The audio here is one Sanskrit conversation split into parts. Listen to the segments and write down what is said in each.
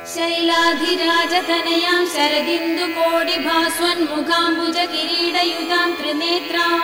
शैलाधिराजतनयां शरदिन्दुकोटिभास्वन्मुखाम्बुजकिरीटयुतां त्रिनेत्रां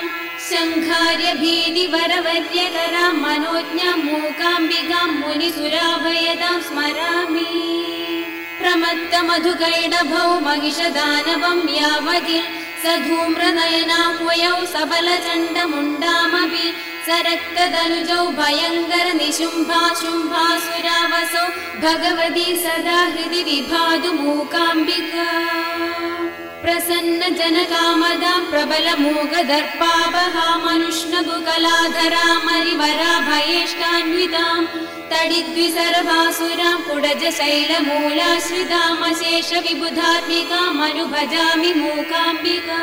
शङ्खार्यभीतिवरवर्यकरां मनोज्ञां मूकाम्बिकां मुनिसुराभयदां स्मरामि। प्रमत्तमधुकैडभौ महिषदानवं यावदिल् स धूम्रनयनां वयौ सबलचण्डमुण्डामपि सरक्तदनुजौ भयङ्कर निशुम्भाशुम्भासुरावसौ भगवती सदा हृदि विभातु मूकाम्बिका। प्रसन्न जनकामदां प्रबल मूकदर्पावहा मनुष्णगुकलाधरामरिवरा भयेष्टान्वितां तडिद्विसर्वासुरां कुडजशैलमूलाश्रितामशेष विबुधात्मिकामनुभजामि मूकाम्बिका।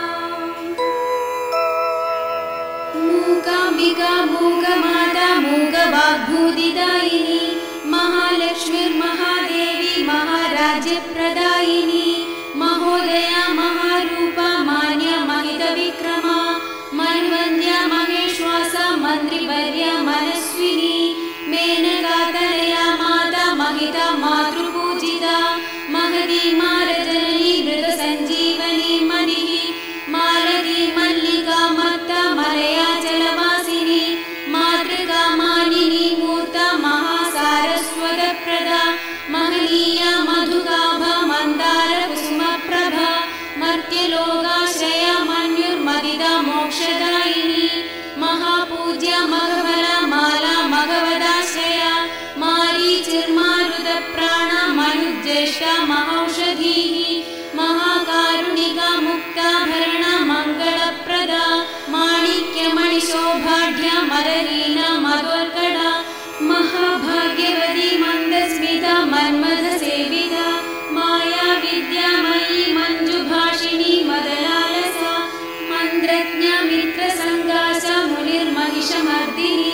मूकाम्बिका मूकमाता मूकवाग्भूतिदायिनी महालक्ष्मीर्महादेवी महाराज्यप्रदायिनी महोदया महारूपा मान्या महितविक्रमा मन्वन्द्या महेश्वासा मन्त्रिवर्या मनस्विनी मेनकातनया माता महिता मातृपूजिता महती मारजननी मृतसञ्जीवनी मदिः मालती मल्लिका मत्ता मलयाचलवासिनी मातृका मानिनी मूर्ता महासारस्वतप्रदा महनीया मधुकाभा मन्दारकुसुमप्रभा मर्त्यलोकाश्रया मन्युर्मदिदा मोक्षदायिनी महापूज्या मघबला माला मघवदाश्रया मारीचिर्मारुतप्राणा मनुज्येष्ठा महौषधीः महाकारुणिका मुक्ताभरणा मङ्गलप्रदा माणिक्यमणिशोभाढ्या मरलीना मधुर्कड़ा महाभाग्यवती मन्दस्मिता मन्मथसेविता माया विद्यामयी मञ्जुभाषिणी मदलालसा मन्द्रज्ञा मित्रसङ्गासा मुनिर्महिषमर्दिनी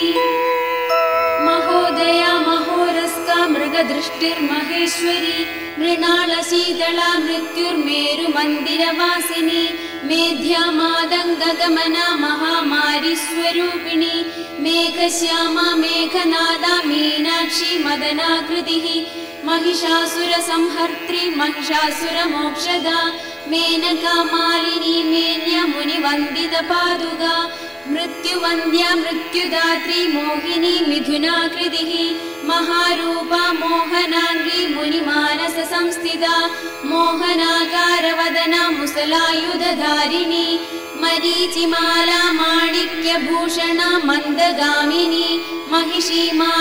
महोदया महोरस्का मृगदृष्टिर्महेश्वरी मृणालशीतला मृत्युर्मेरुमन्दिरवासिनी मेध्या मादङ्गगमना महामारीस्वरूपिणी मेघश्यामा मेघनादा मीनाक्षी मदनाकृतिः महिषासुरसंहर्त्री महिषासुरमोक्षदा मेनका मालिनी मेन्या मुनिवन्दितपादुका मृत्युवन्द्या मृत्युदात्री मोहिनी मिथुनाकृतिः महारूपा मोहनाङ्गी मुनिमानससंस्थिता मोहनाकारवदना मुसलायुधधारिणी मरीचिमाला माणिक्यभूषणा मन्दगामिनी महिषी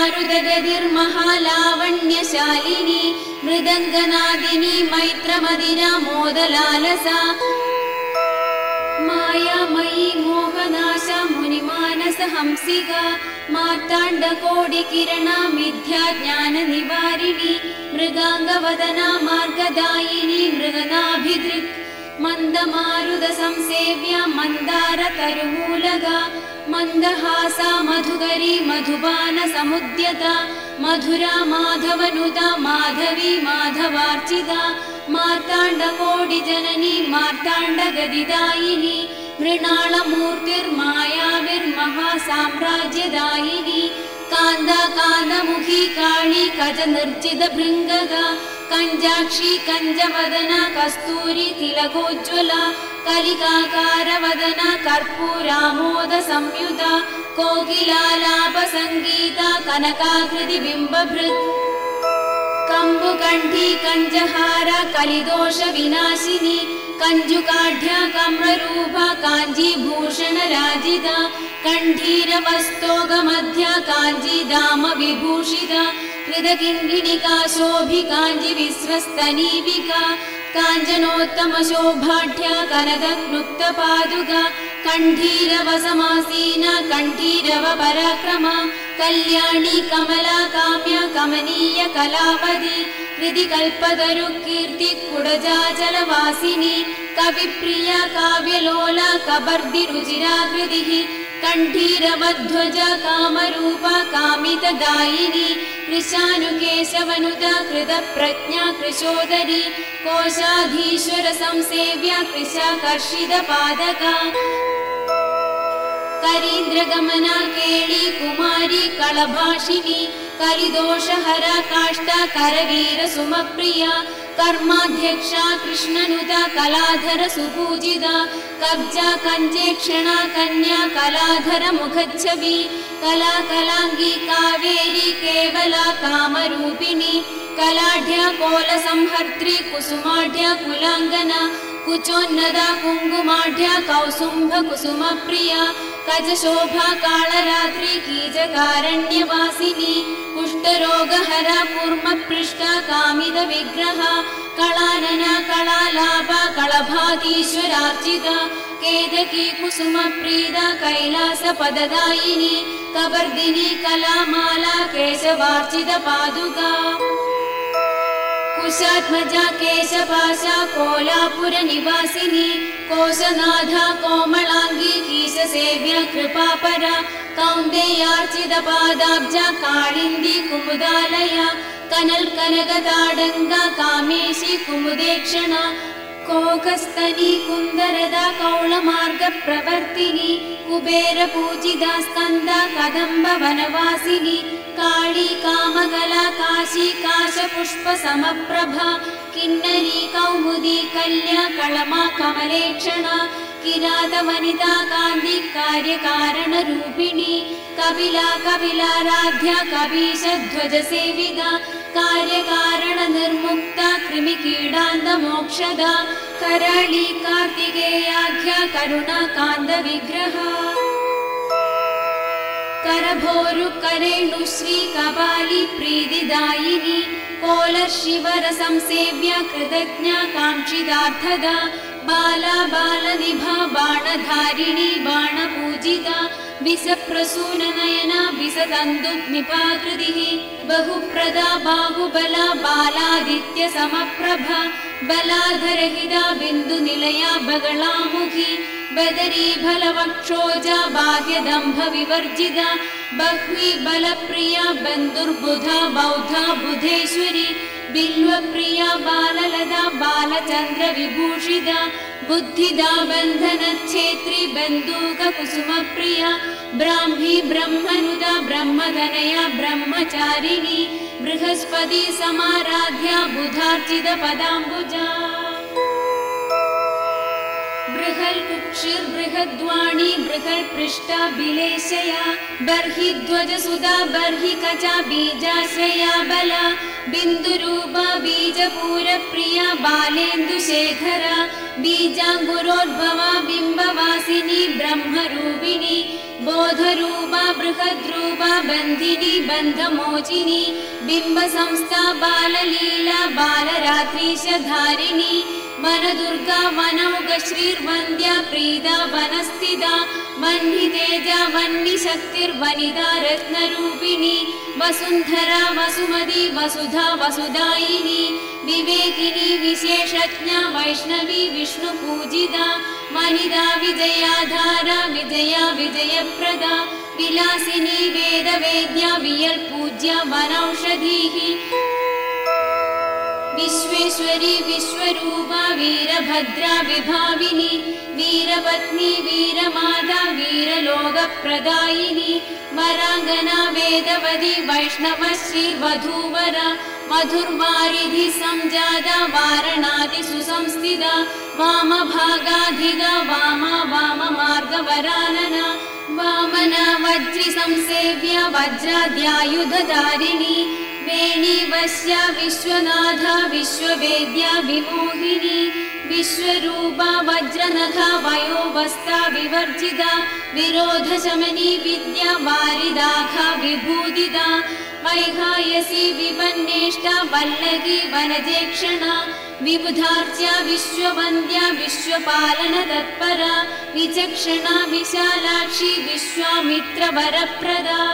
मारुतगतिर्महालावण्यशालिनी मृदङ्गनादिनी मैत्रमदिना मोदलालसा मायामयी मोहनाशा मुनिमानसहंसिका मार्ताण्डकोटिकिरणा मिथ्याज्ञाननिवारिणी मृगाङ्गवदना मार्गदायिनी मृगनाभिदृक् मन्दमारुतसंसेव्या मन्दारतरुमूलगा मन्दहासा मधुकरी मधुपानसमुद्यता मधुरा माधवनुता माधवी माधवार्चिता मार्ताण्डकोटिजननी मार्ताण्डगदिदायिनी मृणालमूर्तिर्मायाविर्महासाम्राज्यदायिनी कान्दा कान्दमुखी काळी कजनिर्जितभृङ्गगा कञ्जाक्षी कञ्जवदना कस्तूरी तिलकोज्ज्वला कलिकाकारवदना कर्पूरामोदसंयुता कोकिलालापसङ्गीता कनकाकृतिबिम्बभृत् कम्बुकण्ठी कञ्जहारा कलिदोषविनाशिनी कञ्जुकाढ्या कम्ररूपा काञ्जीभूषणराजिता कण्ठीरवस्तोगमध्या काञ्जीदामविभूषिता हृदकिङ्गिणिका शोभि काञ्जीविश्वस्तनीविका काञ्चनोत्तमशोभाढ्या कनकक्लुप्तपादुका कण्ठीरवसमासीना कण्ठीरवपराक्रमा कल्याणी कमला काम्या कमनीय कलावती हृदि कल्पतरुकीर्ति कुडजाचलवासिनी कविप्रिया काव्यलोला कबर्दिरुचिराकृतिः कण्ठीरवध्वजा कामरूपा कामितदायिनी कृशानुकेशवनुता कृतप्रज्ञा कृशोदरी कोशाधीश्वर संसेव्या कृशाकर्षितपादका करीन्द्रगमना केळी कुमारी कलभाषिणी कलिदोषहरा काष्ठा करवीर सुमप्रिया कर्माध्यक्षा कृष्णनुता कलाधर सुपूजिता कब्जा कञ्जेक्षणा कन्या कलाधर मुखच्छवि कला कलांगी कावेरी केवला कामरूपिणी कलाढ्या कोलसंहर्त्री कुसुमाढ्या कुलांगना कुचोन्नदा कुङ्कुमाढ्या कौसुम्भ कुसुमप्रिया कजशोभा कालरात्रि कीजकारण्यवासिनी कुष्ठरोगहरा कूर्मपृष्ठा कामिद विग्रहा कलानना कलालाभा कलभातीश्वरार्चिता केदकी कुसुमप्रीदा कैलासपददायिनी कबर्दिनी कलामाला केशवार्चित पादुका कुशात्मजा केशपाशा कोलापुर निवासिनी कोशनाधा कोमलांगी कीशसेव्या कृपापरा कौन्देयार्चित पादाब्जा कालिंदी कुमुदालया कनल कनकताडंगा कामेशी कुमुदेक्षणा कोकस्तनी कुंदरदा कौलमार्ग प्रवर्तिनी कुबेर पूजिता स्कंदा कदंब वनवासिनी काली कामकला काशी काशपुष्प समप्रभा किन्नरी कौमुदी कल्या कलमा कमलेक्षणा किरात वनिता कांदी कार्यकारण रूपिणी कपिला कपिलाराध्या कपीश ध्वज सेविता कार्यकारण निर्मुक्ता कृमिकीडान्त मोक्षदा कराळी कार्तिकेयाख्या करुणा कांद विग्रहा करभोरु करेणु श्री कपाली प्रीतिदायिनी कोलशिवर संसेव्या कृतज्ञा कांक्षितार्थदा बाला बालनिभा बाणधारिणी बाणपूजिता विषप्रसून नयना विषतन्दुग्निपाकृतिः बहुप्रदा बाहुबला बालादित्य समप्रभा बलाधरहिता बिन्दुनिलया बगलामुखी बदरी फलवक्षोजा बाह्यदम्भ विवर्जिता बह्वी बलप्रिया बन्धुर्बुधा बौद्धा बुधेश्वरी बिल्वप्रिया बाललता बालचन्द्र विभूषिता बुद्धिदा बन्धनच्छेत्री बन्दूक कुसुमप्रिया ब्राह्मी ब्रह्मनुदा ब्रह्मधनया ब्रह्मचारिणी बृहस्पति समाराध्या बुधार्चित पदाम्बुजा बृहल्कुक्षिर्बृहद्वाणी बृहल्पृष्ठा बिलेशया बर्हिध्वजसुधा बर्हिकचा बीजाश्रया बला बिन्दुरूपा बीजपूरप्रिया बालेन्दुशेखरा बीजाङ्कुरोद्भवा बिम्बवासिनी ब्रह्मरूपिणी बोधरूपा बृहद्रूपा बन्धिनी बन्धमोचिनी बिम्बसंस्था बाललीला बालरात्रीशधारिणी वनदुर्गा वनौघश्रीर्वन्द्या प्रीता वनस्थिता वह्नितेजा वह्निशक्तिर्वनिता रत्नरूपिणी वसुन्धरा वसुमती वसुधा वसुदायिनी विवेकिनी विशेषज्ञा वैष्णवी विष्णुपूजिता वनिता विजयाधारा विजया विजयप्रदा विलासिनी वेदवेद्या वियल्पूज्या वनौषधीः विश्वेश्वरी विश्वरूपा वीरभद्रा विभाविनी वीरपत्नी वीरमाता वीरलोकप्रदायिनी वराङ्गना वेदवती वैष्णवश्रीर्वधूवरा मधुर्वारिधि संजाता वारणादि सुसंस्थिता वामभागाधिगा वामा वाममार्गवरानना वामना वज्रि संसेव्या वज्राद्यायुधधारिणी वेणी वश्या विश्वनाथा विश्ववेद्या विमोहिनी विश्वरूपा वज्रनखा वयोवस्था विवर्जिता विरोधशमनी विद्या वारिदाखा विभूदिता वैहायसी विपन्नेष्टा वल्लकी वनजेक्षणा विबुधार्च्या विश्ववन्द्या विश्वपालनतत्परा विचक्षणा विशालाक्षी विश्वामित्रवरप्रदा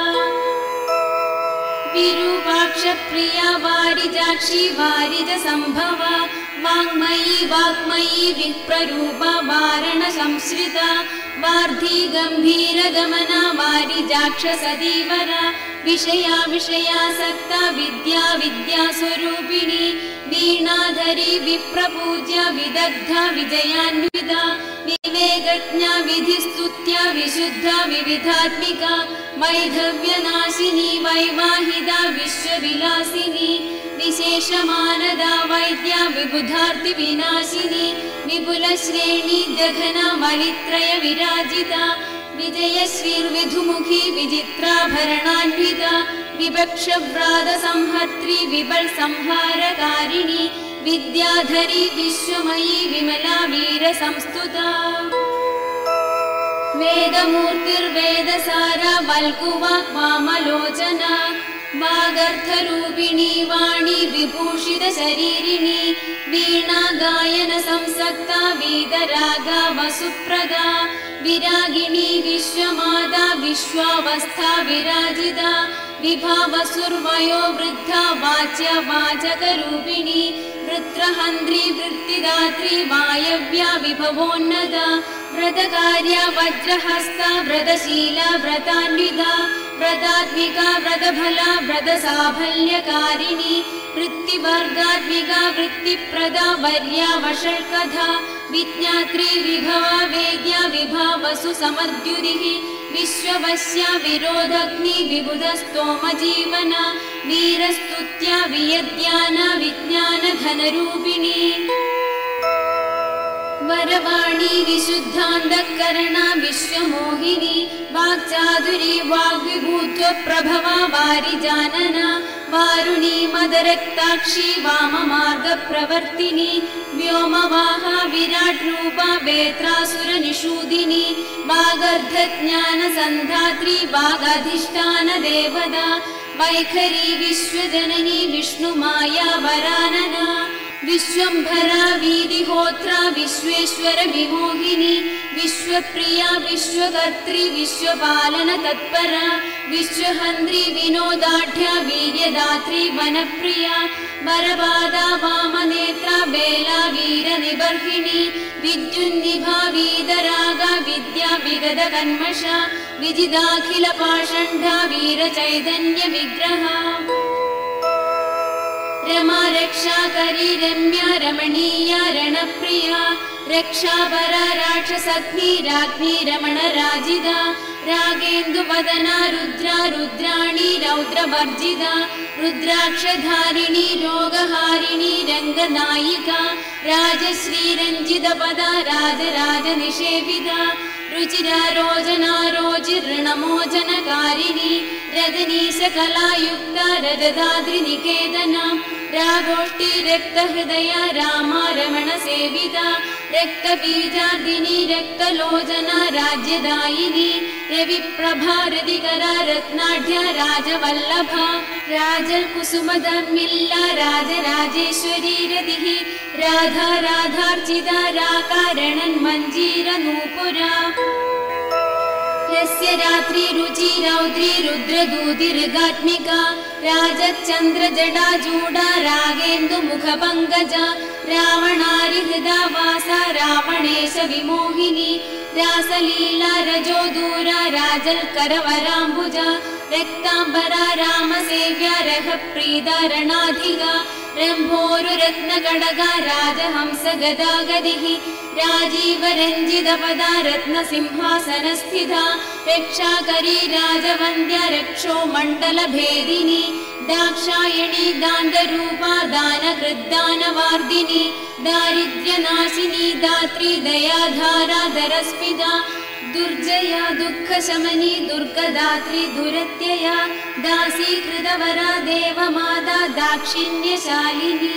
विरूपाक्षप्रिया वारिजाक्षी वारिजसम्भवा वाङ्मयी वाग्मयी विप्ररूपा वारणसंश्रिता वार्धी गम्भीरगमना वारिजाक्षसदीवरा विषया विषयासक्ता विद्या विद्यास्वरूपिणी वीणाधरी विप्रपूज्या विदग्धा विजयान्विता विवेकज्ञा विधिस्तुत्या विशुद्धा विविधात्मिका वैधव्यनाशिनी वैवाहिदा विश्वविलासिनी विशेषमानदा वैद्या विबुधार्ति विनाशिनी विपुलश्रेणी जघना वलित्रय विराजिता विजयश्रीर्विधुमुखी विचित्राभरणान्विता विपक्षव्रातसंहर्त्री विबलसंहारकारिणी विद्याधरी विश्वमयी विमला वीरसंस्तुता वेदमूर्तिर्वेदसारा वल्कुवाक् वामलोचना वागर्थरूपिणी वाणी विभूषितशरीरिणी वीणा गायन संसक्ता वीतरागा वसुप्रदा विरागिणी विश्वमाता विश्वावस्था विराजिता विभावसुर्वयो वृद्धा वाच्या वाचकरूपिणी वृत्रहन्त्री वृत्तिदात्री वायव्या विभवोन्नता व्रतकार्या वज्रहस्ता व्रतशीला व्रतान्विता व्रतात्मिका व्रतफला व्रतसाफल्यकारिणी वृत्तिवर्गात्मिका वृत्तिप्रदा वर्या वषट्कथा विज्ञात्री विभवा वेद्या विभावसु समद्युतिः विश्ववस्या विरोधग्नि विबुधस्तोमजीवना वीरस्तुत्या वियद्याना विज्ञानघनरूपिणी वरवाणी विशुद्धान्तःकरणा विश्वमोहिनी वाक्चातुरी वाग्विभूत्वप्रभवा वारिजानना वारुणी मदरक्ताक्षी वाममार्गप्रवर्तिनी व्योमवाहा विराट्रूपा वेत्रासुरनिषूदिनी वागर्धज्ञानसन्धात्री वागाधिष्ठानदेवता वैखरी विश्वजननी विष्णुमाया वरानना विश्वम्भरा वीदिहोत्रा विश्वेश्वर विमोहिनी विश्वप्रिया विश्वकर्त्री विश्वपालनतत्परा विश्वहन्त्री विनोदाढ्या वीर्यदात्री वनप्रिया वरपादा वामनेत्रा बेला वीरनिबर्हिणी विद्युन्निभा वीतरागा विद्या विगतकन्मषा विजिदाखिलपाषण्डा वीरचैतन्यविग्रहा रमा रक्षाकरी रम्या रमणीया रणप्रिया रक्षापरा राक्षसग्नि राज्ञी रमणराजिता रागेन्दुवदना रुद्रा रुद्राणी रौद्रवर्जिता रुद्राक्षधारिणी रोगहारिणी रङ्गनायिका राजश्रीरञ्जितपदा राजराजनिषेविता रुचिरारोचनारोचिर्णमोचनकारिणी रजनीशकलायुक्ता रजदाद्रिनिकेतना रागोष्ठी रक्तहृदया रामा रमणसेविता रक्तबीजादिनी रक्तलोचना राज्यदायिनी रविप्रभा हृदिकरा रत्नाढ्या राजवल्लभा राजकुसुमधर्मिल्ला राजराजेश्वरी रतिः राधा राधार्चिता राकारणन्मञ्जीरनूपुरा यस्य रात्रि रुचि रौद्री रुद्रदूतिर्गात्मिका राजचन्द्रजटाजूडा रागेन्दुमुखपङ्कजा रावणारिहृदा वासा रावणेश विमोहिनी रासलीला रजोदूरा राजल्करवराम्बुजा रक्ताम्बरा रामसेव्या रहप्रीता रणाधिगा रम्भोरुरत्नगडगा राजहंसगदागदिः राजीवरञ्जितपदा रत्नसिंहासनस्थिता रक्षाकरी राजवन्द्या रक्षो मण्डलभेदिनी दाक्षायणी दान्तरूपा दानकृद्दानवार्दिनी दारिद्र्यनाशिनी दात्री दयाधारा दरस्मिता दुर्जया दुःखशमनी दुर्गदात्री दुरत्यया दासीकृतवरा देवमाता दाक्षिण्यशालिनी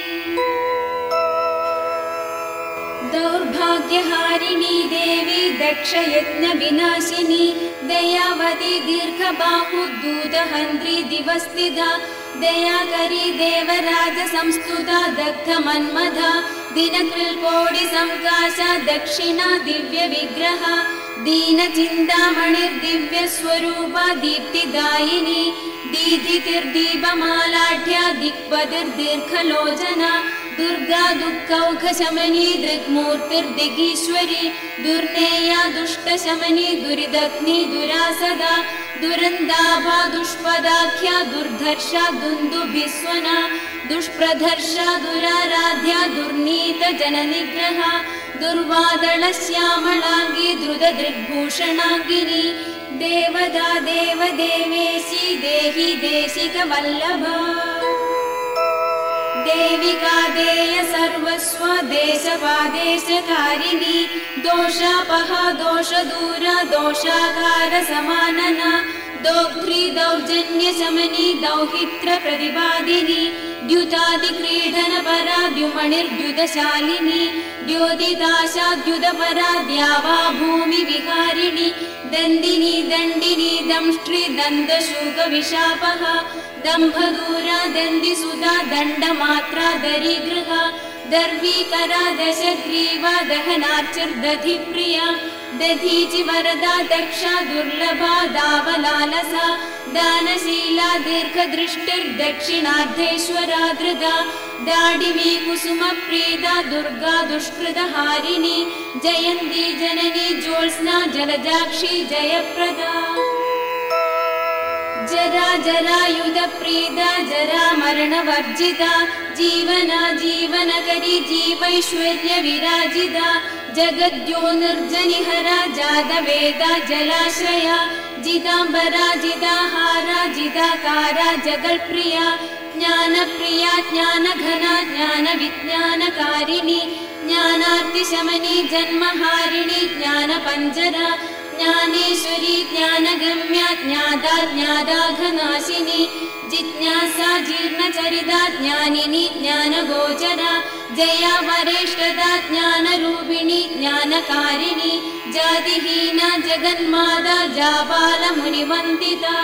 दौर्भाग्यहारिणी देवी दक्षयज्ञविनाशिनी दयावती दीर्घबाहुदूतहन्त्री दिवस्थिता दयाकरी देवराजसंस्तुता दग्धमन्मथा दिनकृल्कोटिसंकाशा दक्षिणा दिव्यविग्रहा दीनचिन्तामणिर्दिव्यस्वरूपा दीप्तिदायिनी दीधितिर्दीपमालाढ्या दिक्पतिर्दीर्घलोचना दुर्गा दुःखौघशमनी दृग्मूर्तिर्दिगीश्वरी दुर्नेया दुष्टशमनी दुरिदग्नि दुरासदा दुरन्दाभा दुष्पदाख्या दुर्धर्षा दुन्दुभिस्वना दुष्प्रधर्षा दुराराध्या दुर्नीतजननिग्रहा दुर्वादळश्यामलाङ्गी द्रुतदृग्भूषणाङ्गिनी देवदा देवदेवेशी देहि देशिकवल्लभा देविका देय सर्वस्व देशपादेशकारिणी दोषापहा दोषदूरा दोषाकार समानना दोग्ध्री दौर्जन्यशमनी दौहित्र प्रतिपादिनी द्युतादिक्रीडनपरा द्युमणिर्द्युतशालिनी द्योतिताशा द्युतपरा द्यावा भूमिविहारिणी दन्दिनी दण्डिनी दंष्ट्री दन्तशूकविशापहा दम्भदूरा दन्दिसुधा दण्डमात्रा दरीगृहा दर्वीकरा दशग्रीवा दहनार्चिर्दधिप्रिया दधीचि वरदा दक्षा दुर्लभा दावलालसा दानशीला दीर्घदृष्टिर्दक्षिणार्धेश्वरा धृगा दाडिमी कुसुमप्रीदा दुर्गा दुष्कृतहारिणी जयन्ती जननी ज्योत्स्ना जलजाक्षी जयप्रदा जरा जरायुधप्रीदा जरा मरणवर्जिता जीवना जीवनकरी जीवैश्वर्य विराजिता जगद्यो निर्जनिहरा जातवेदा जलाश्रया जिदाम्बरा जिदाहारा जिदाकारा जगल्प्रिया ज्ञानप्रिया ज्ञानघना ज्ञानविज्ञानकारिणी ज्ञानार्तिशमनी जन्महारिणी ज्ञानपञ्जरा ज्ञानेश्वरी ज्ञानगम्या ज्ञाता ज्ञादाघनाशिनी जिज्ञासा जीर्णचरिता ज्ञानिनी ज्ञानगोचरा जया वरेष्ठदा ज्ञानरूपिणी ज्ञानकारिणी जातिहीना जगन्माता जाबालमुनिवन्दिता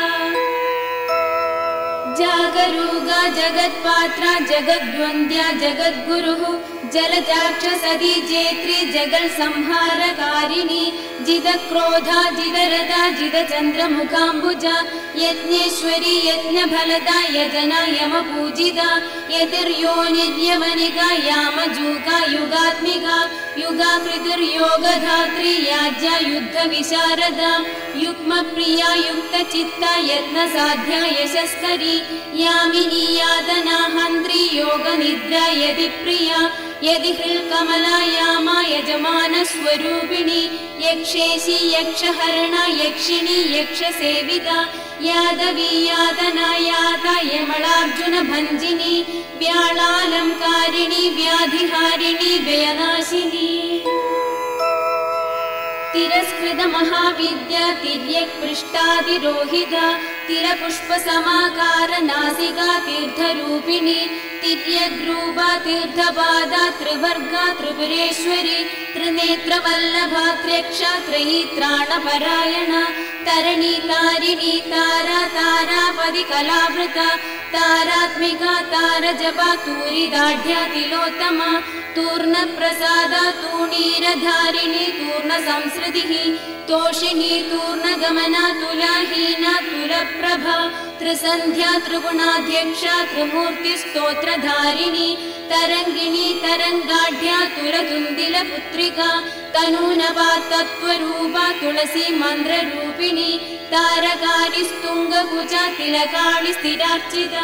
जागरूगा जगत्पात्रा जगद्वन्द्या जगद्गुरुः जलजाक्षसदी जेत्री जगल्संहारकारिणी जिदक्रोधा जिदरदा जिदचन्द्रमुखाम्बुजा यज्ञेश्वरी यज्ञफलदा यजना यमपूजिता यतिर्योनिर्यवनिका यामजूका युगात्मिका युगाकृतिर्योगधात्री याज्ञा युद्धविशारदा युग्मप्रिया युक्तचित्ता यत्नसाध्या यशस्करी यामिनी यातना हन्त्री योगनिद्रा यदिप्रिया यदि हृल्कमला यामा यजमानस्वरूपिणी यक्षेशी यक्षहरणा यक्षिणी यक्षसेविता यादवी यातना याता यमलार्जुनभञ्जिनी व्यालालङ्कारिणी व्याधिहारिणी व्ययनाशिनी तिरस्कृत महाविद्या तिर्यक्पृष्ठादिरोहिता तिरपुष्पसमाकार नासिका तीर्थरूपिणी तिर्यग्रूपा तीर्थपादा त्रिवर्गा त्रिपुरेश्वरी त्रिनेत्रवल्लभा त्र्यक्षा त्रयीत्राणपरायणा तरणी तारिणी तारा तारापदि कलावृता तारात्मिका तारजपा तूरिदाढ्या तिलोत्तमा तूर्णप्रसादा तूणीरधारिणी तूर्णसंसृतिः तोषिणी तूर्णगमना तुलाहीना तुलप्रभा त्रिसन्ध्या त्रिगुणाध्यक्षा त्रिमूर्तिस्तोत्रधारिणी तरङ्गिणी तरङ्गाढ्या तुलतुन्दिलपुत्रिका तनूनवा तत्त्वरूपा तुलसी मन्द्ररूपिणी तारकारि स्तुङ्गकुचा तिलकाळि स्थिरार्चिता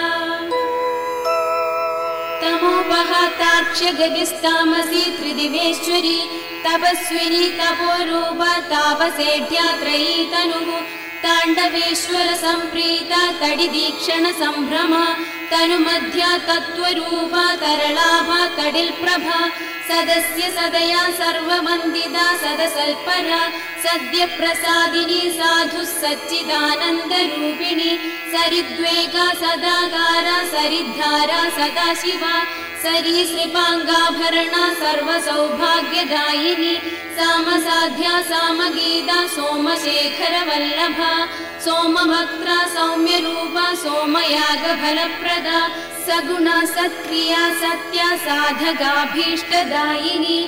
तमोपहातार्क्ष्यगतिस्तामसी त्रिदिवेश्वरी तपस्विनी तपोरूपा तापसेढ्या त्रयी तनुः ताण्डवेश्वर सम्प्रीता तडिदीक्षण सम्भ्रमा तनुमध्या तत्त्वरूपा तरलाभा तडिल्प्रभा सदस्य सदया सर्ववन्दिता सदसल्परा सद्यप्रसादिनी साधुः सच्चिदानन्दरूपिणी सरिद्वेगा सदाकारा सरिद्धारा सदाशिवा सरीसृपाङ्गाभरणा सर्वसौभाग्यदायिनी सामसाध्या सामगीता सोमशेखरवल्लभा सोमभक्त्रा सौम्यरूपा सोमयागफलप्रदा सगुणा सत्क्रिया सत्या साधकाभीष्टदायिनी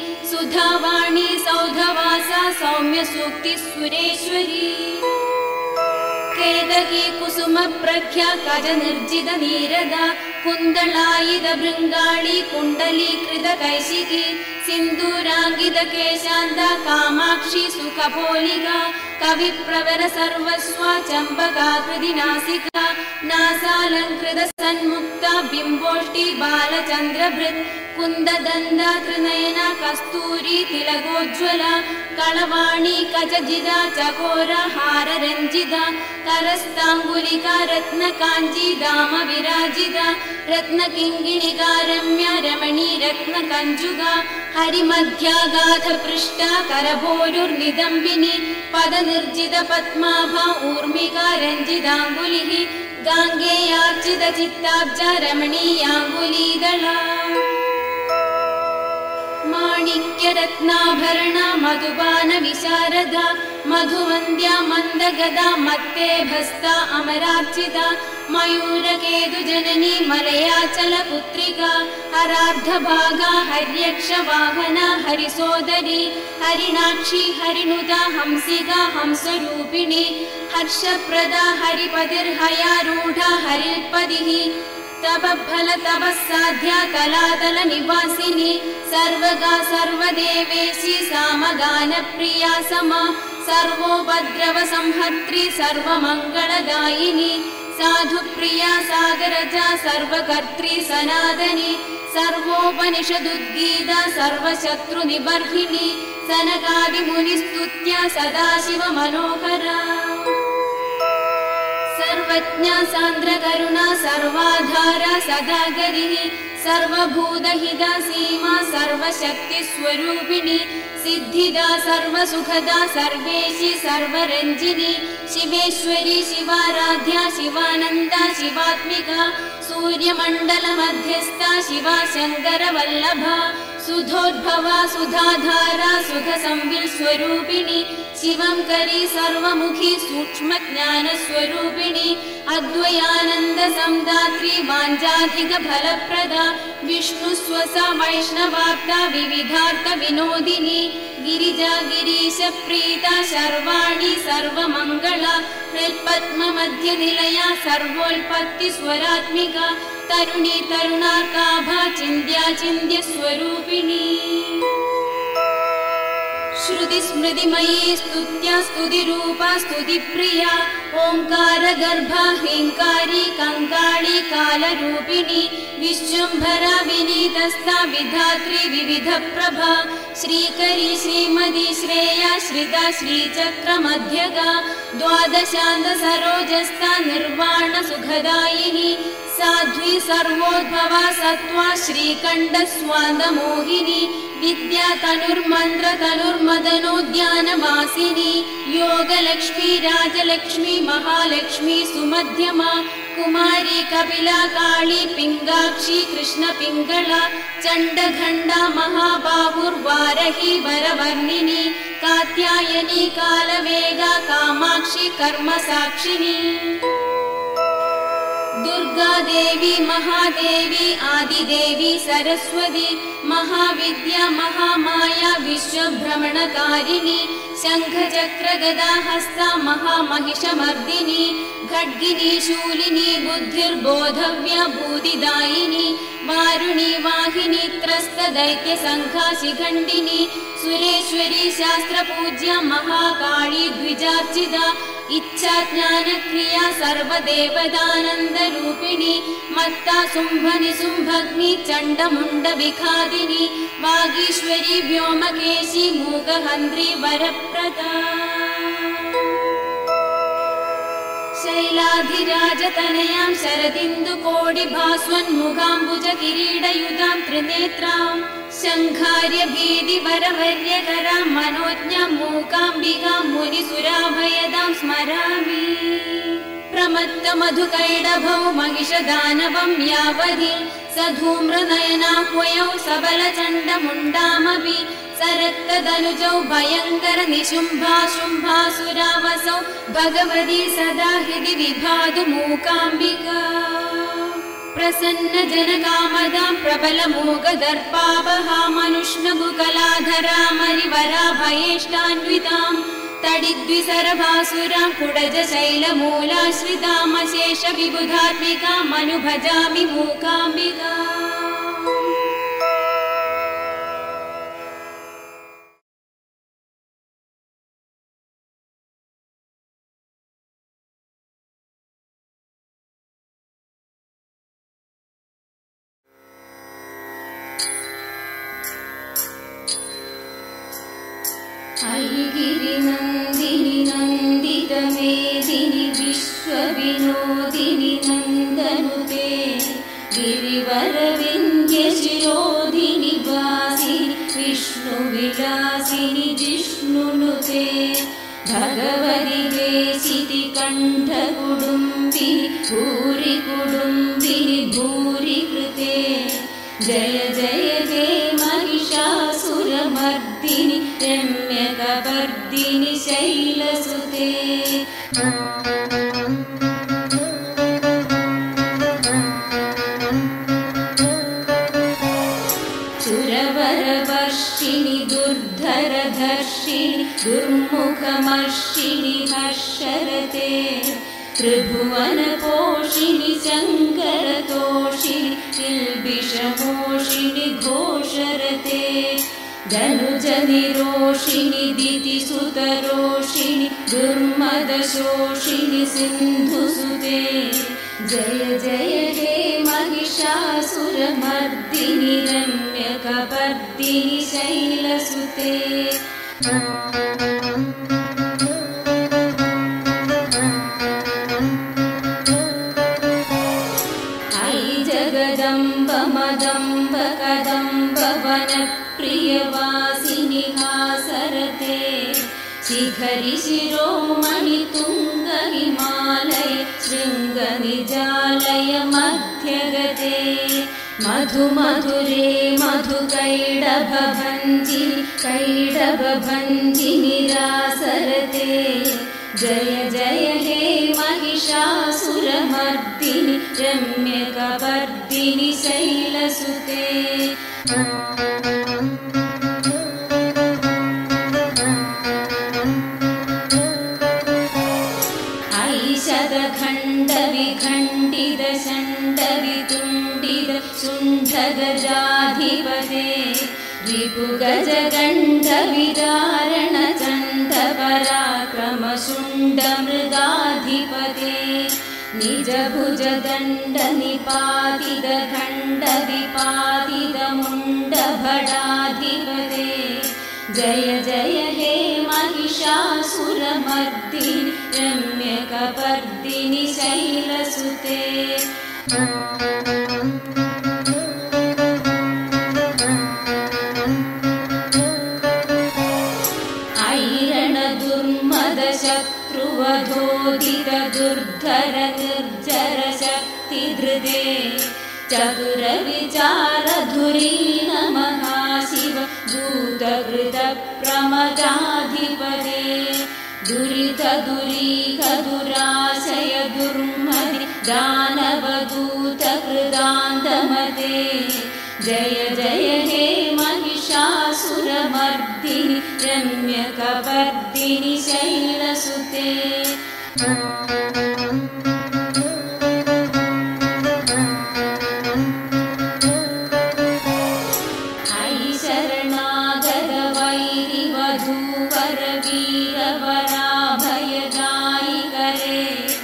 सुधावाणी सौधवासा सौम्यसूक्तिः सुरेश्वरी केतकी कुसुम प्रख्या गज निर्जित नीरदा कुन्दलायित भृङ्गाळी कुण्डलीकृत कैशिकी सिन्दूराङ्गित केशान्ता कामाक्षी सुखपोलिका कविप्रवर सर्वस्वा चम्पकाकृति नासिका नासालङ्कृत सन्मुक्ता बिम्बोष्टी बालचन्द्रभृत् कुन्ददन्ता त्रिनयना कस्तूरी तिलकोज्ज्वला कलवाणी कचजिदा चकोरा हाररञ्जिता करस्ताङ्गुलिका रत्नकाञ्ची दाम विराजिता रत्नकिङ्गिणिका रम्या रमणी रत्नकञ्जुगा हरिमध्यागाध पृष्ठा करभोरुर्निदम्बिनी पदनिर्जित पद्माभा ऊर्मिका रञ्जिताङ्गुलिः गाङ्गेयार्चित चित्ताब्जा रमणीयाङ्गुलीदला माणिक्यरत्नाभरणा मधुबान विशारदा मधुवन्द्या मन्दगदा मत्ते भस्ता अमरार्चिता मयूरकेतुजननी मलयाचलपुत्रिका हरार्धभागा हर्यक्षवाहना हरिसोदरी हरिणाक्षी हरिनुता हंसिका हंसरूपिणी हर्षप्रदा हरिपतिर्हयारूढा हरिल्पदिः तपफल तपस्साध्या तलातल निवासिनी सर्वगा सर्वदेवेशी सामगानप्रिया समा सर्वोपद्रव संहर्त्री सर्वमङ्गलदायिनी साधुप्रिया सागरजा सर्वकर्त्री सनातनी सर्वोपनिषदुद्गीता सर्वशत्रुनिबर्हिणी सनकादिमुनिस्तुत्या सदाशिवमनोहरा सर्वज्ञा सान्द्रकरुणा सर्वाधारा सदागरिः सर्वभूतहिता सीमा सर्वशक्तिस्वरूपिणी सिद्धिदा सर्वसुखदा सर्वेशी सर्वरञ्जिनी शिवेश्वरी शिवाराध्या शिवानन्दा शिवात्मिका सूर्यमण्डलमध्यस्था शिवा शङ्करवल्लभा सुधोद्भवा सुधाधारा सुखसंविल्स्वरूपिणी शिवङ्करी सर्वमुखी सूक्ष्मज्ञानस्वरूपिणी अद्वयानन्द संदात्री वाञ्छाधिकफलप्रदा विष्णुस्वसा वैष्णवाप्ता विविधार्थ विनोदिनी गिरिजा गिरीशप्रीता शर्वाणी सर्वमङ्गला हृत्पद्ममध्यनिलया सर्वोल्पत्तिस्वरात्मिका तरुणी तरुणार्काभा चिन्त्या चिन्त्यस्वरूपिणी श्रुतिस्मृतिमयी स्तुत्या स्तुतिरूपा स्तुतिप्रिया ओङ्कारगर्भा ह्रीङ्कारी कङ्काळी कालरूपिणी विश्वम्भरा विनीतस्था विधात्री विविधप्रभा श्रीकरी श्रीमती श्रेया श्रिता श्रीचक्रमध्यगा द्वादशान्त सरोजस्था निर्वाणसुखदायिनी साध्वी सर्वोद्भवा सत्त्वा श्रीकण्ठस्वान्दमोहिनी विद्या तनुर्मन्त्र तनुर्मदनोद्यानवासिनी योगलक्ष्मी राजलक्ष्मी महालक्ष्मी सुमध्यमा कुमारी कपिला काली पिङ्गाक्षी कृष्णपिङ्गला चण्डघण्टा महाबाहुर्वारही वरवर्णिनी कात्यायनी कालवेगा कामाक्षी कर्मसाक्षिणी दुर्गा देवी महादेवी आदिदेवी सरस्वती महाविद्या महामाया विश्वभ्रमणकारिणी शङ्खचक्रगदा हस्ता महामहिषमर्दिनी खड्गिनी शूलिनी बुद्धिर्बोधव्या भूतिदायिनी वारुणी वाहिनी त्रस्त दैत्यसङ्घाशिखण्डिनी सुरेश्वरी शास्त्रपूज्या महाकाली द्विजार्चिता इच्छाज्ञानक्रिया सर्वदेवतानन्दरूपिणी मत्ता शुम्भनिशुम्भग्नि चण्डमुण्डविखादिनी वागीश्वरी व्योमकेशी मूकहन्त्री वरप्रदा शैलाधिराजतनयां शरदिन्दुकोटिभास्वन्मुखाम्बुजकिरीटयुतां त्रिनेत्रां शङ्खार्यभीतिवरवर्यकरां मनोज्ञां मूकाम्बिकां मुनिसुराभयदां स्मरामि प्रमत्तमधुकैडभौ महिषदानवं यावधि स धूम्रनयनाह्वयौ सबलचण्डमुण्डामपि सरक्तदनुजौ भयङ्कर निशुम्भाशुम्भासुरावसौ भगवती सदा हृदि विभातु मूकाम्बिका प्रसन्नजनकामदां प्रबलमोगदर्पावहा मनुष्णगुकलाधरामरिवराभयेष्टान्वितां तडिद्विसरभासुरां कुडजशैलमूलाश्रितामशेष विबुधात्मिकाम् अनुभजामि मूकाम्बिका। गिरिनन्दिनि नन्दितमेदिनि विश्वविनोदिनि नन्दनुते गिरिवरविन्द्यशिरोधिनि वासिनि विष्णुविलासिनि जिष्णुनुते भगवति देशिति कण्ठकुडुम्बिनि भूरि कुडुम्बिनि भूरि कृते जय जय हे महिषासुरमर्दिनि रम्यकपर्दिनि शैलसुते। सुरवरवर्षिणि दुर्धरधर्षिणि दुर्मुखमर्षिणि हर्षरते त्रिभुवनपोषिणि शङ्करतोषिणि किल्बिषमोषिणि घोषरते धनुजनिरोषिणि दितिसुतरोषिणि दुर्मदशोषिणि सिन्धुसुते जय जय हे महिषासुरमर्दिनि रम्यकपर्दिनि शैलसुते। जगदम्ब मदम्ब कदम्ब वनप्रियवासिनि हासरते शिखरि शिरोमणि तुङ्ग हिमालय शृङ्गनिजालय मध्यगते मधुमधुरे मधुकैडभभञ्जिनि कैडभभञ्जिनि रासरते जय जय हे महिषासुरमर्दिनि रम्यकपर्दिनि शैलसुते। ऐषदखण्डविखण्डितशण्डवितुण्डित शुण्डगजाधिपते रिपुगजगण्डविदारणचण्डपराक्रमशुण्डमृगाधिपते निजभुजदण्डनिपातितखण्डविपातितमुण्डभटाधिपते जय जय हे महिषासुरमर्दिनि रम्यकपर्दिनि शैलसुते। ऐरणदुर्मदशत्रुवधोदित दुर्धर निर्जर शक्तिधृते चतुरविचारधुरीन महाशिव दूतकृतप्रमदाधिपते दुरितदुरीह दुराशय दुर्मदि दानवदूतकृदान्तमते जय जय हे महिषासुरमर्दिनि रम्यकपर्दिनि शैलसुते। शरणागत वैरिवधूवर वीरवराभयदायिकरे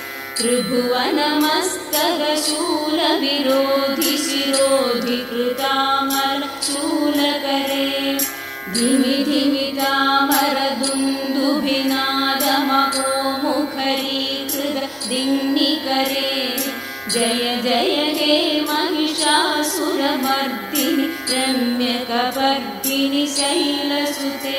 त्रिभुवनमस्तकशूलविरोधि शिरोधि कृतामर शूलकरे धिमि धिमि तामरदुन्दुभिनादमहोमुखरीकृत दिङ्निकरे जय जय हे महिषासुरमर्दिनि रम्यकपर्दिनि शैलसुते।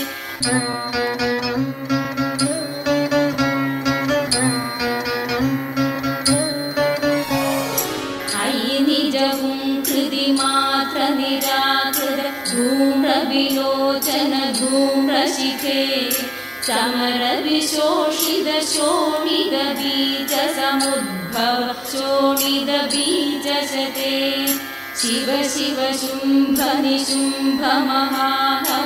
अयि निजहुङ्कृतिमात्र निराकृत धूम्रविलोचन धूम्रशिखे समरविशोषित शोणित बीजसमुद्भव शोणित बीजशते शिव शिव शुम्भ निशुम्भ महाहव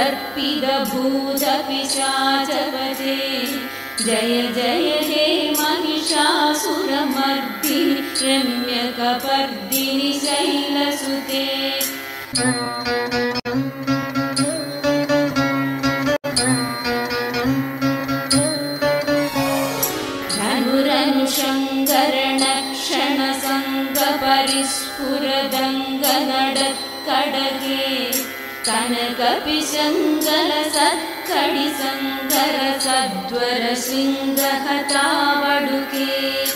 दर्पितभूतपिशाचवधे जय जय हे महिषासुरमर्दिनि रम्यकपर्दिनि शैलसुते परिस्फुरदङ्गनडत्कडगे कनकपिशङ्गलसत्कडिसङ्कर सद्वरशृङ्गहतावडुके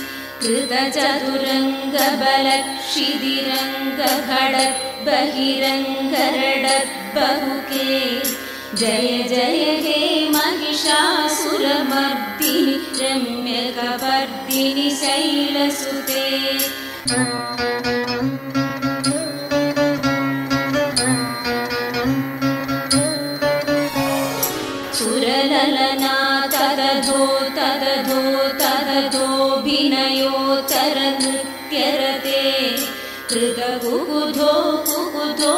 कृतचतुरङ्गबलक्षिदिरङ्गखडद्बहिरङ्गरडद्बहुके जय जय हे महिषासुरमर्दिनि रम्यकपर्दिनि शैलसुते सुरललना तदधो तदधो तदधोऽभिनयोत्तरनृत्यरते कृतकुकुधो कुकुधो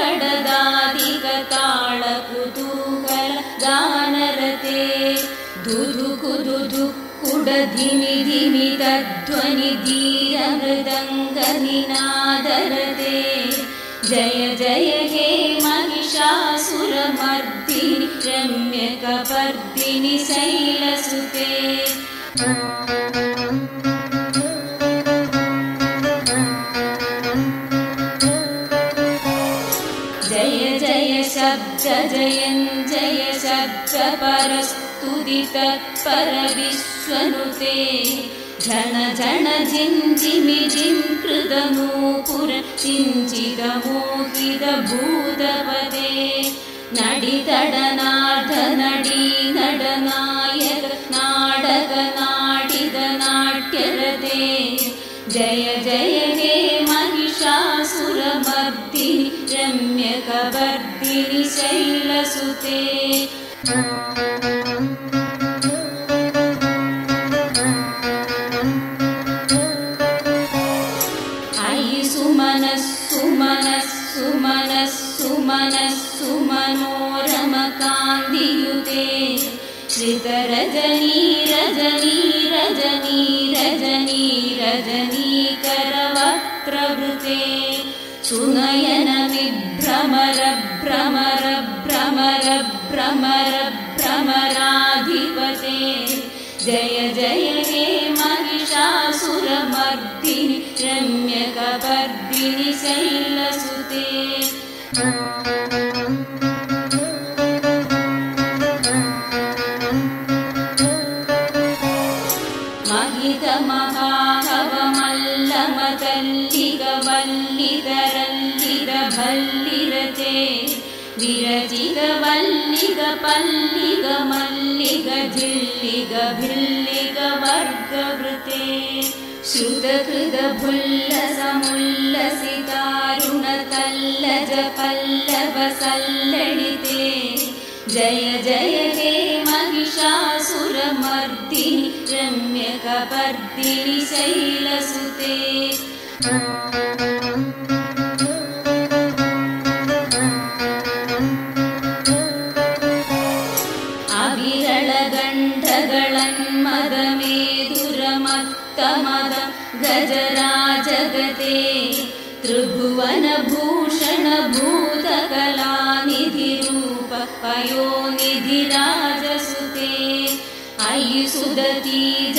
गडदादिकताळकुतूहलगानरते दुदुकुदुदु कुडधिमि धिमि तध्वनि धीरमृदङ्गनिनादरते जय जय हे महिषासुरमर्दिनि रम्यकपर्दिनि शैलसुते जय जय शब्द जयं जय शब्दपरस्तुतितत्परविश्वनुते झण झण झिञ्झिमि झिङ्कृतनूपुर सिञ्चितमोहितभूतपदे नडितडनार्धनडी नडनायक नाटकनाटितनाट्यरते जय जय हे महिषासुरमर्दिनि रम्यकपर्दिनि शैलसुते सुमनोरमकान्तियुते श्रितरजनी रजनी रजनी रजनी रजनीकरवक्त्रवृते सुनयन विभ्रमर भ्रमर भ्रमर भ्रमर भ्रमराधिपते जय जय हे महिषासुरमर्दिनि रम्यकपर्दिनि शैलसुते महितमहाभवमल्लमतल्लिगवल्लितरल्लितभल्लिरते विरचितवल्लिगपल्लिगमल्लिगझिल्लिगवर्गवृते श्रुतकृतभुल्लसमुल्लसितारुणतल्लजपल्लवसल्लडिते जय जय हे महिषासुरमर्दिनि रम्यकपर्दिनि शैलसुते अविरलगण्डगळन्मदमेधुरमत्तमदं गजराजगते त्रिभुवनभूषणभूतकलानिधिरूप पयोनिधिराजसुते अयि सुदती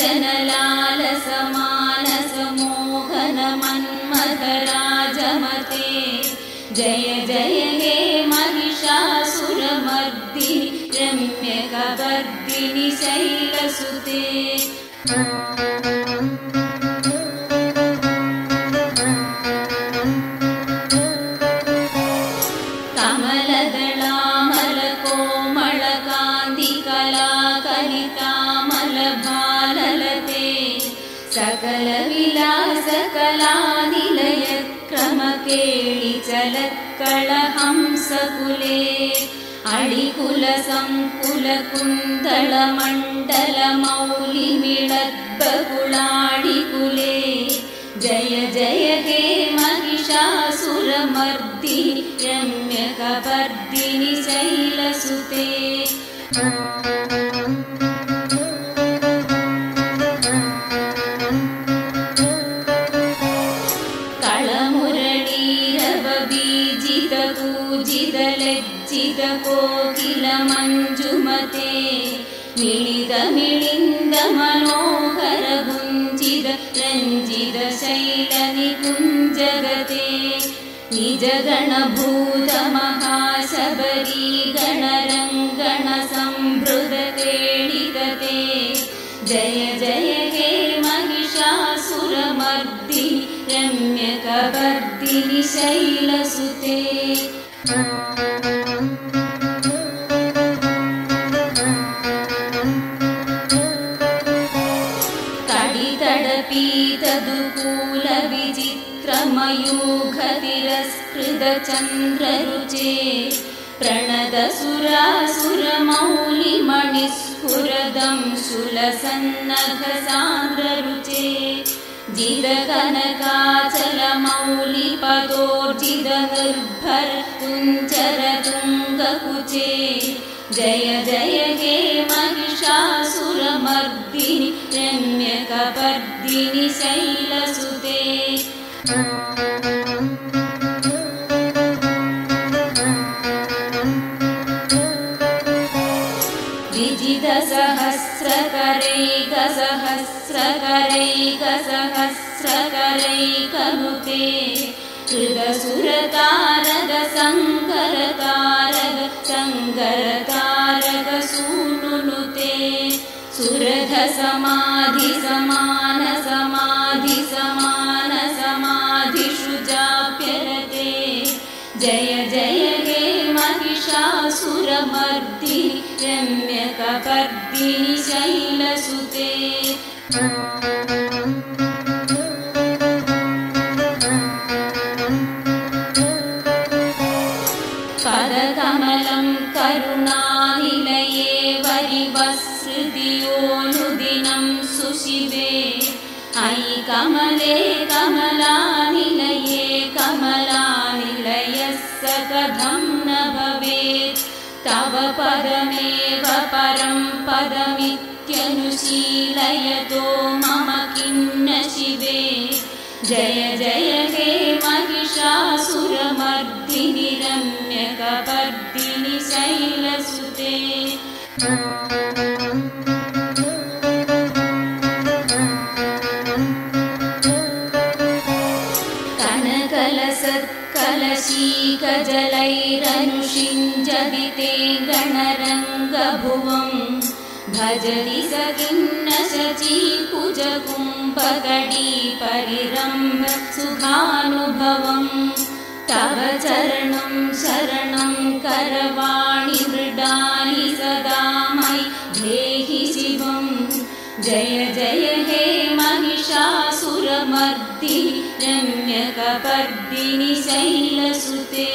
जनलालसमानसमोहनमन्मथराजमते जय जय हे महिषासुरमर्दिनि रम्यकपर्दिनि शैलसुते कमलदलामलकोमलकान्तिकलाकलितामलभाललते सकलविलासकलानिलयक्रमकेळिचलत्कळहंसकुले अडिकुलसङ्कुलकुन्तलमण्डलमौलिमिळद्बकुलाडिकुले जय जय हे महिषासुरमर्दिनि महिषासुरमर्दिनि रम्यकपर्दिनि शैलसुते कोकिलमञ्जुमते मिलिन्द मनोहर गुञ्जित रञ्जित शैलनिकुञ्जगते निजगणभूत महाशबरी गणरङ्गण संभृत क्रीडितते जय जय हे महिषासुरमर्दिनि रम्यकपर्दिनि शैलसुते मयूखतिरस्कृतचन्द्ररुचे प्रणतसुरासुरमौलिमणिस्फुरदं शूलसन्नखसान्द्ररुचे जितकनकाचलमौलिपदोर्जितनिर्भर कुञ्जरतुङ्गकुचे जय जय हे महिषासुरमर्दिनि रम्यकपर्दिनि शैलसुते सहस्रकरैकसहस्रकरैकसहस्रकरैकनुते कृतसुरतारक सङ्करतारक सङ्करतारक सूनुनुते सुरथ समाधि समान समाधि समान समाधिषु जाप्यरते जय जय हे महिषासुरमर्दिनि रम्यकपर्दिनि शैलसुते पदकमलं करुणानिलये वरिवसृतियोनुदिनं सुशिवे अयि कमले कमलानिलये कमलानिलयः स कथं न भवेत् तव पदमेव परं पदमित्यनुशीलयतो मम किन्न शिवे जय जय हे महिषासुरमर्दिनि रम्यकपर्दिनि शैलसुते कनकलसत्कलशीकजलैरनुषिञ्जति गणरङ्गभुवं भजति स किन्न शचीकुजकुम्भकटी परिरम्भ सुखानुभवम् तव चरणं शरणं करवाणि मृडानि सदा मयि देहि शिवम् जय जय हे महिषासुरमर्दिनि रम्यकपर्दिनि शैलसुते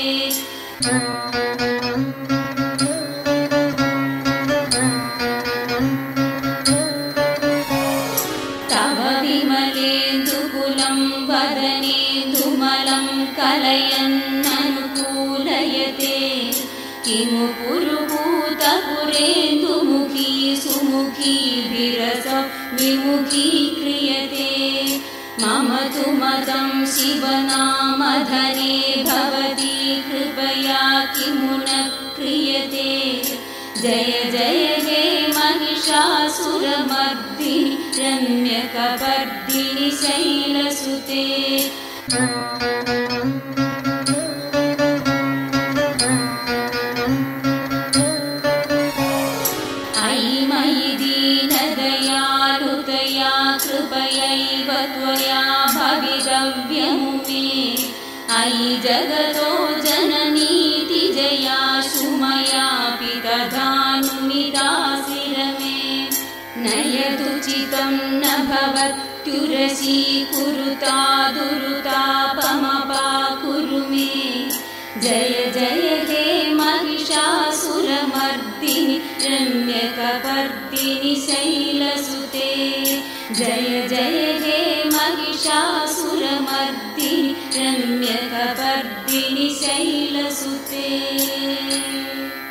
तव विमलेन्दुकुलं वदनेन्दुमलं कलयन्ननुकूलयते किमु पुरुहूतपुरेन्दुमुखी सुमुखी विरस विमुखी क्रियते मम तु मतं शिवनामधने भवती कृपया किमु न क्रियते जय जय हे महिषासुरमर्दिनि रम्यकपर्दिनि शैलसुते अयि मयि दीनदयालुतया कृपयैव त्वया भवितव्यमु मे अयि जगतो जननीति जयाशु मयापि तथानुमितासि रमे नयदुचितं न भवत्युरसीकुरुता दुरुतापमपाकुरु मे जय जय हे महिषासुरमर्दिनि रम्यकपर्दिनि शैलसुते जय जय हे महिषासुरमर्दिनि रम्यकपर्दिनि शैलसुते।